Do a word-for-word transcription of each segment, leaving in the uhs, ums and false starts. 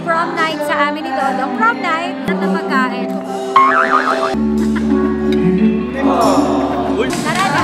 prom night sa amin ni Dodong. Prom night at na pagkain. Tara na!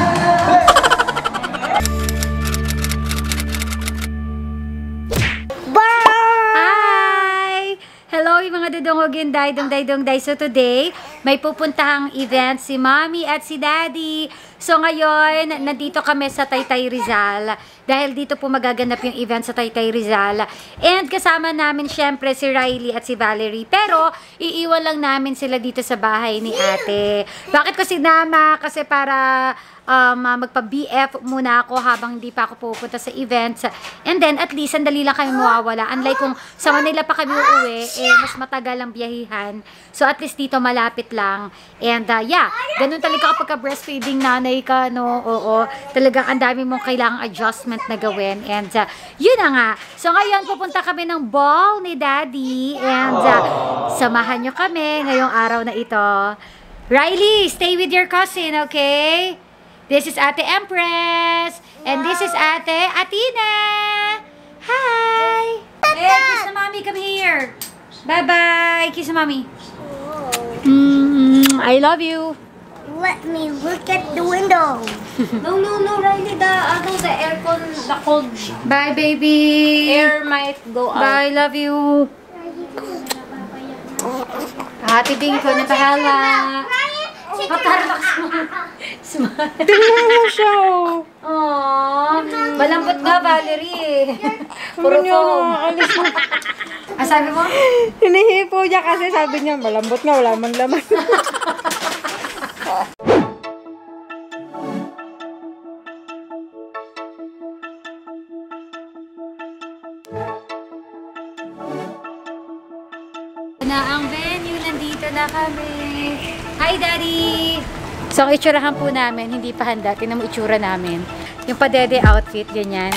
Hi! Hello yung mga dudungogin, daydong daydong day. So today, may pupuntahang event si Mommy at si Daddy. So ngayon, nandito kami sa Taytay Rizal. Dahil dito po magaganap yung event sa Taytay Rizal. And kasama namin syempre si Riley at si Valerie. Pero iiwan lang namin sila dito sa bahay ni ate. Bakit ko sinama? Kasi para um, magpa-B F muna ako habang hindi pa ako pupunta sa events. And then at least sandali lang kami mawawala. Unlike kung sa Manila pa kami uuwi, eh mas matagal ang biyahihan. So at least dito malapit lang. And uh, yeah, ganun talaga kapag ka-breastfeeding nanay ka, no? Oo, talagang ang dami mong kailangang adjustment na gawin. And uh, yun na nga. So ngayon pupunta kami ng ball ni Daddy. And uh, samahan nyo kami ngayong araw na ito. Riley, stay with your cousin, okay? This is Ate Empress. And this is Ate Atina. Hi! Hey, kiss na mommy. Come here. Bye-bye. Kiss na mommy. Mm, I love you. Let me look at the window. No, no, no, Riley, the, ano, the aircon, the cold Bye, baby. air might go out. Bye, love you. Ate Ding ko na pahala. Patarmak smile. Tingnan mo siya, Aww. Malambot nga, Valerie. Puro foam. alis mo. Ah, sabi mo? Hinihipo niya kasi sabi niya, malambot nga, wala mang laman. Na ang venue, nandito na kami. Hi, Daddy! So, ang itsurahan po namin, hindi pa handa. Tingnan mo itsura namin. Yung padede outfit, ganyan.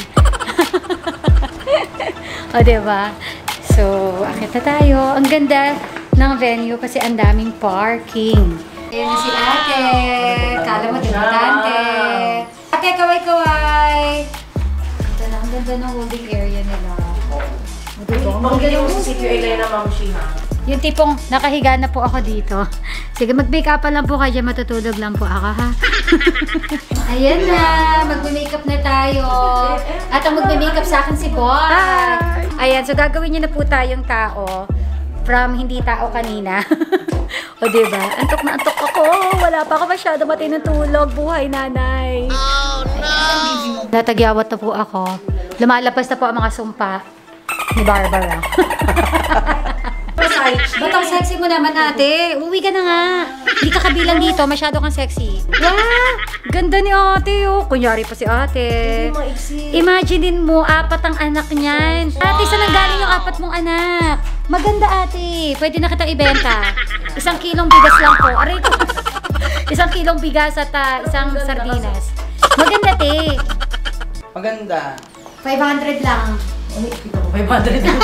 O, diba? So, akit na tayo. Ang ganda ng venue kasi ang daming parking. Ayan si ate. Kala mo, debutante. Ate, kaway-kaway! Ito na, ang ganda ng holding area nila. Magaling mo sa C Q A na mamushiha. Yung tipong nakahiga na po ako dito. Sige, mag-makeup lang po kayo. Matutulog lang po ako, ha? Ayan na. Mag-makeup na tayo. At ang mag-makeup sa akin si Boy. Ayan, so gagawin niyo na po tayong tao. From hindi tao kanina. O, diba? Antok na antok ako. Wala pa ako masyado matinutulog. Buhay, nanay. Oh, no! Natagyawat na po ako. Lumalabas na po ang mga sumpa ni Barbara. Ba't ang sexy mo naman, ate? Uwi ka na nga. Hindi ka kabilang dito. Masyado kang sexy. Wow! Ganda ni ate, oh. Kunyari pa si ate. Imaginein mo, apat ang anak niyan. Ate, saan ang galing yung apat mong anak? Maganda, ate. Pwede na kitang ibenta. Isang kilong bigas lang po. Aray ko. Isang kilong bigas at uh, isang sardinas. Maganda, te. Maganda. five hundred lang. five hundred lang.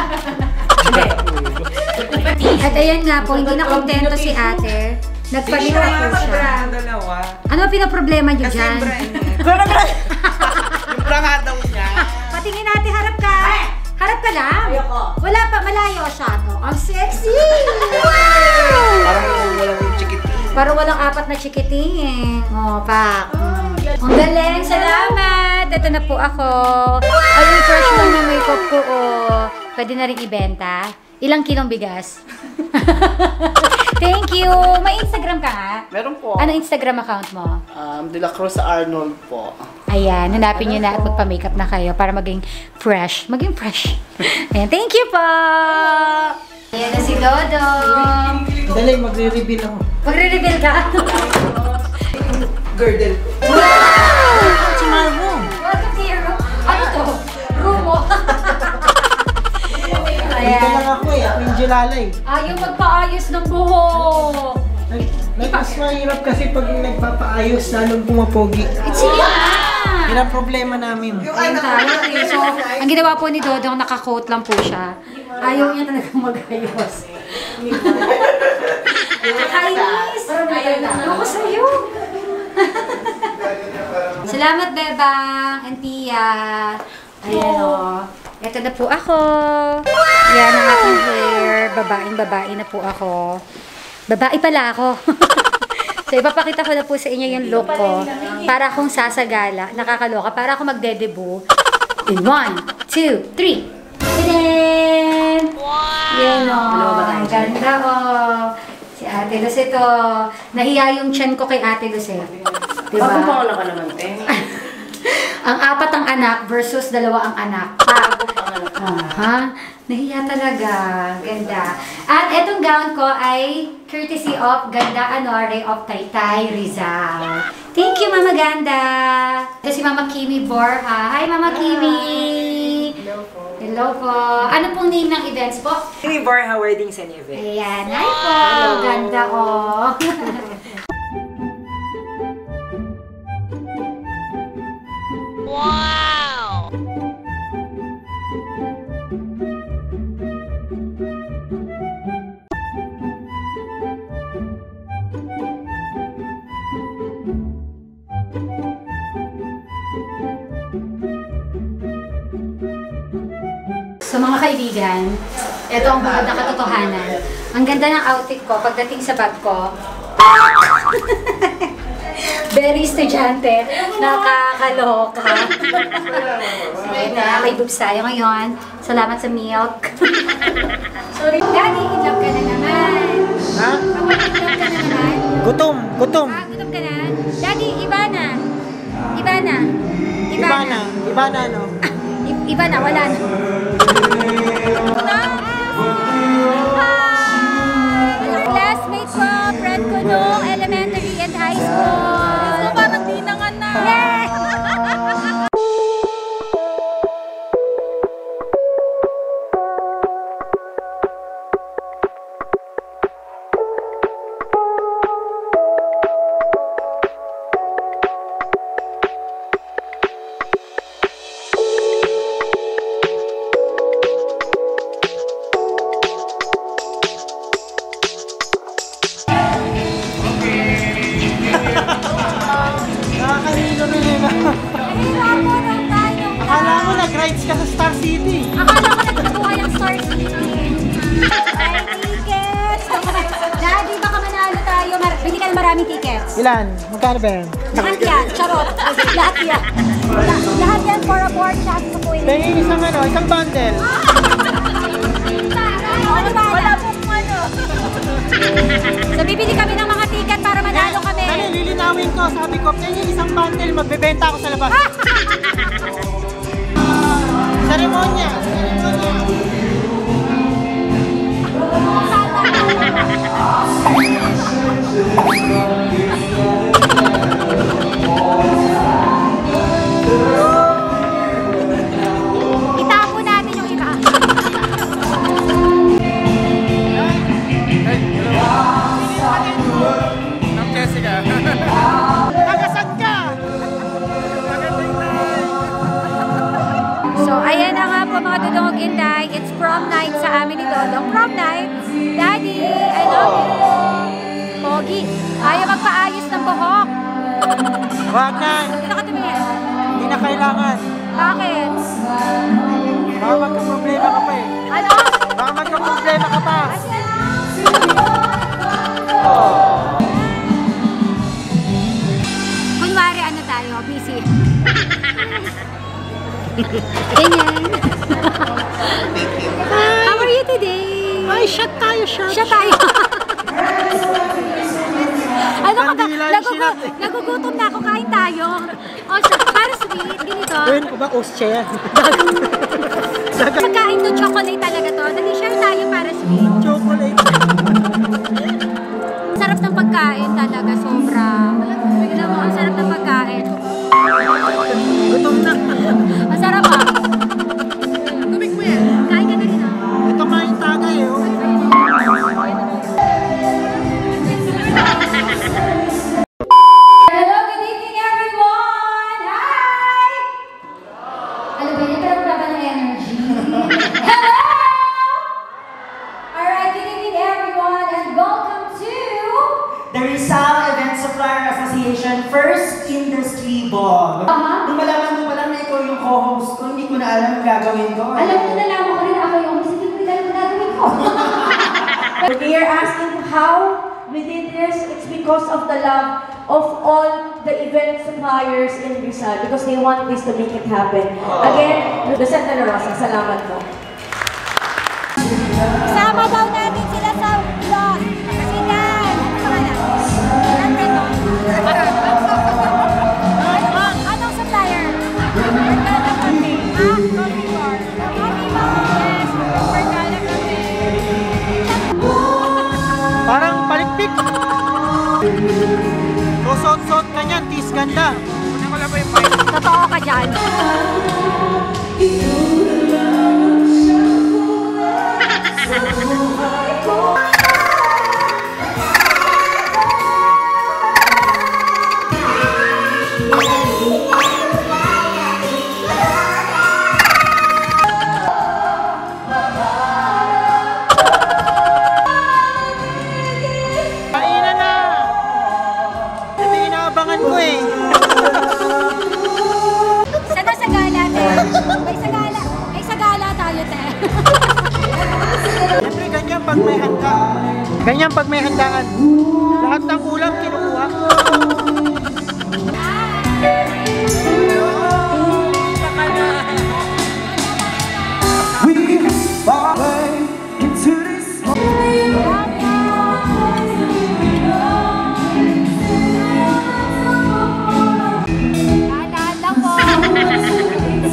At ayan nga po, hindi na kontento si ate. Nagpalit na po siya. Dalawa. Ano ang pinaproblema niyo Kasi dyan? yung bra niya. Yung bra nga daw niya. Patingin natin, harap ka. Harap ka lang. Wala pa, malayo siya. No? Ang sexy! Wow! Parang walang chikiting. Parang walang apat na chikiting. Oh, pak. Mm. Ang galing, salamat! Ito na po ako. Ay, yung fresh lang na makeup ko. Oh. Pwede na rin ibenta. Ilang kilong bigas? Thank you! May Instagram ka nga? Meron po. Ano Instagram account mo? Um, De La Cruz Arnold po. Ayan, hanapin nyo na at magpa-makeup na kayo para maging fresh. Maging fresh. Ayan, thank you po! Ayan na si Dodong. Dali, magre-reveal ako. Magre-reveal ka? Girdle ko. Wow! Chimal mo. Welcome to your room. Ano to? Room mo. Dito lang ako eh. Ako yung Julalay. Ah, yung magpaayos ng buhok. Mas mahirap kasi pag nagpapaayos, lalong pumapogi. It's you na! Yan ang problema namin. Ayun tayo. Okay, so, ang ginawa po ni Dodong, naka-coat lang po siya. Ayaw niya talagang mag-ayos. Nakainis! Ako sa'yo! Salamat, Bebang and Tia. Ayan o. Ito na po ako. Yan ang aking babaeng babae na po ako. Babae pala ako. So, ipapakita ko na po sa inyo yung look ko. Para akong sasagala. Nakakaloka. Para ako magde-debut. In one, two, three. Tadaan! Wow! Yan o. Ang ganda o. Si Ate Luz ito. Nahiya yung chan ko kay Ate Luz eh. Diba? Pagkumpala ka naman, te. Ang apat ang anak versus dalawa ang anak. Aha. Nahiya talaga. Ganda. At etong gown ko ay courtesy of Ganda Anore of Taytay, Rizal. Thank you, Mama Ganda. Ito si Mama Kimi Borja. Hi, Mama Kimi. Hello po. Hello po. Ano pong name ng events po? Kimi Borja Weddings and Events. Ayan. Hi po. Ganda ko. Wow! So mga kaibigan, ito ang bukod na katotohanan. Ang ganda ng outfit ko pagdating sa bag ko. Very estudyante. Nakakaloka. Sige na, may boobs tayo ngayon. Salamat sa milk. Sorry. Daddy, in-love ka na naman. Ha? In-love ka na naman. Gutom, gutom. Ah, gutom ka na? Daddy, iba na. Iba na. Iba na, iba na ano? I- iba na, wala na. Classmate ko, friend ko nung elementary and high school. So, parang di na nga na. Nakakalino rin yun. Nahirapo nung tayo. Akala mo nag-rides ka sa Star City. Akala ko nagkatuwa yung Star City. Ay, tickets! Daddy, baka manalo tayo. Mar- Bili ka ng maraming tickets. Ilan? Magkano ba yan? Lahat yan. Charot. Lahat yan. La- lahat yan for a board chance sa Kuwait. Tingin isang ano, isang bundle. Ano ba? Wala pong ano. So, bibili kami ng mga ticket para manalo kami. Dali, lilinawin ko. Sabi ko, tingin isang bundle, magbebenta ako sa labas. Seremonya. Seremonya. Itapo natin yung iba. Ng Jessica. Tagasad ka! So, ayan na nga po mga Dudong Inday. It's prom night sa amin ni Dodong. Prom night. Daddy, I love you. Pogi. Ayaw magpaayos ng buhok. Wag na. Dito ka tumingin. Hindi na kailangan. Bakit? Baka magka-problema ka pa eh. Ano? Baka magka-problema ka pa. Kunwari ano tayo, busy. Ganyan. How are you today? Ay, shot tayo, shot. Siya tayo. Ano ka ba? Kandila yung Nagugu sinap eh. nagugutom na ako, kain tayo. O, so, para sweet, ganito. Gawin ko ba? Ostya yan. Pagkain to, chocolate talaga to. Nag-share tayo para sweet. Chocolate. Sarap ng pagkain talaga, sobra. Alam mo, ang sarap ng pagkain. Gutom na. Ang sarap ah. Gumig mo yan. Kain ka na rin ah. Ito nga yung tagay eh. Oh. Hello, good evening everyone! Hi! Ano ba yun? Pero wala ba ng energy? Hello! Alright, good evening everyone and welcome to... The Rizal Event Supplier Association First Industry Ball. Aha. Nung malaman ko pa lang na ikaw yung co-host ko, hindi ko na alam ang gagawin ko. Alam mo, nalaman ko rin ako yung kasi hindi ko rin alam ang gagawin ko. They are asking how we did this. It's because of the love of all the event suppliers in Rizal because they want this to make it happen. Again, Lucette De La Rosa, salamat po. Sama daw natin sila sa vlog. Kasi na, ano anong supplier? Vergara Cafe. Ah, coffee bar. Coffee bar. Yes, Vergara Cafe. Parang palikpik. Susot-sot ka niyan, tis ganda. Totoo ka dyan. Kainan na! Ito yung inaabangan ko eh. Sana sa gala, te. May sa gala. May sa gala tayo, te. Siyempre, ganyan pag may handa. Ganyan pag may handaan. Lahat ng ulam kinukuha. Dahan lang po.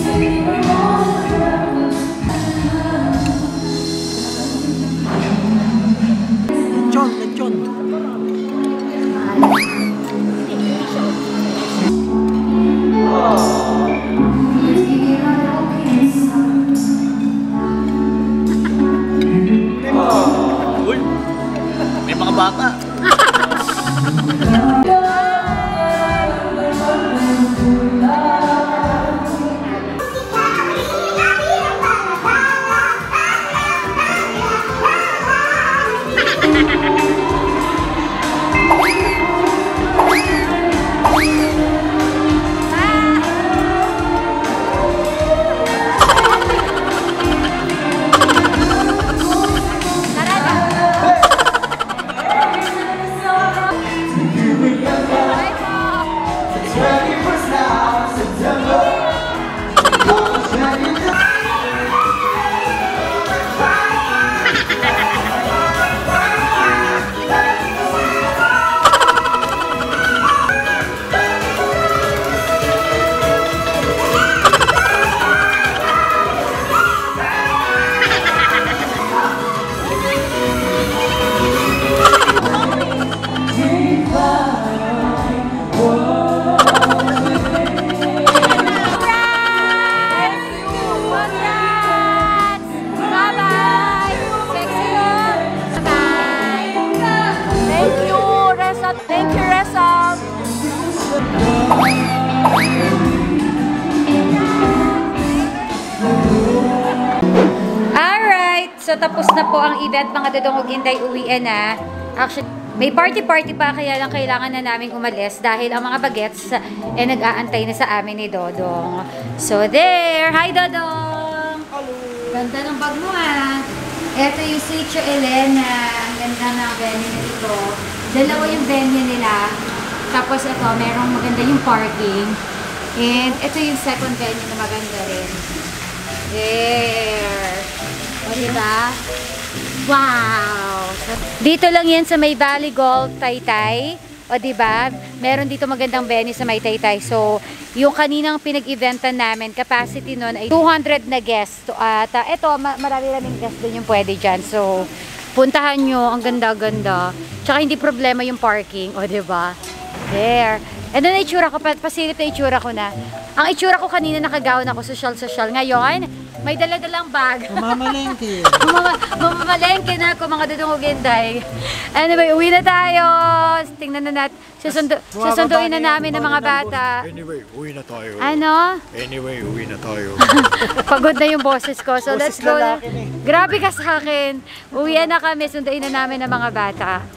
Lechon, lechon. Uy, may mga bata. So, tapos na po ang event, mga Dodongog Inday, uwian na. Actually, may party-party pa, kaya lang kailangan na namin umalis dahil ang mga bagets eh nag-aantay na sa amin ni Dodong. So, there! Hi, Dodong! Hello! Ganda ng bag mo, ha? Ito yung Sitio Elena. Ang ganda ng venue nito. Dalawa yung venue nila. Tapos ito, merong maganda yung parking. And ito yung second venue na maganda rin. There! O, diba? Wow! Dito lang yan sa may Valley Golf, Taytay. O, diba? Meron dito magandang venue sa may Taytay. So, yung kaninang pinag-eventan namin, capacity nun ay two hundred na guests. At uh, ito, ma marami-raming guests din yung pwede dyan. So, puntahan nyo. Ang ganda-ganda. Tsaka hindi problema yung parking. O, diba? There. Ano na itsura ko? Pasilip na itsura ko na. Ang itsura ko kanina nakagawin ako, social-social. Ngayon, may dala-dalang bag. Mamamalengke. Mamamalengke na ako, mga Dodongog Inday. Anyway, uwi na tayo. Tingnan na natin. Susundo, susunduin na namin ng mga bata. Anyway, uwi na tayo. Ano? Anyway, uwi na tayo. Pagod na yung boses ko. So, let's Boses go. lalaki na eh. Grabe ka sa akin. Uwian na kami. Sunduin na namin ng mga bata.